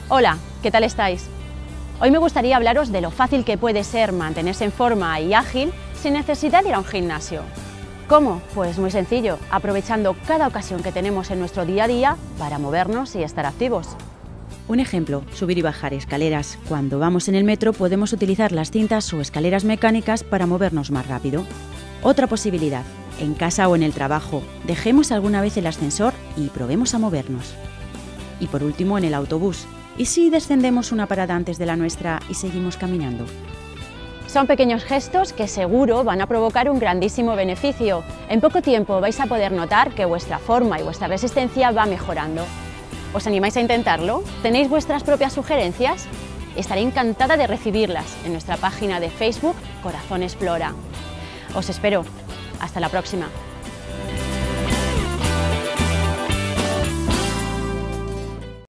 Hola, ¿qué tal estáis? Hoy me gustaría hablaros de lo fácil que puede ser mantenerse en forma y ágil sin necesidad de ir a un gimnasio. ¿Cómo? Pues muy sencillo, aprovechando cada ocasión que tenemos en nuestro día a día para movernos y estar activos. Un ejemplo, subir y bajar escaleras. Cuando vamos en el metro podemos utilizar las cintas o escaleras mecánicas para movernos más rápido. Otra posibilidad, en casa o en el trabajo, dejemos alguna vez el ascensor y probemos a movernos. Y por último, en el autobús. ¿Y si descendemos una parada antes de la nuestra y seguimos caminando? Son pequeños gestos que seguro van a provocar un grandísimo beneficio. En poco tiempo vais a poder notar que vuestra forma y vuestra resistencia va mejorando. ¿Os animáis a intentarlo? ¿Tenéis vuestras propias sugerencias? Estaré encantada de recibirlas en nuestra página de Facebook Corazón Explora. Os espero. Hasta la próxima.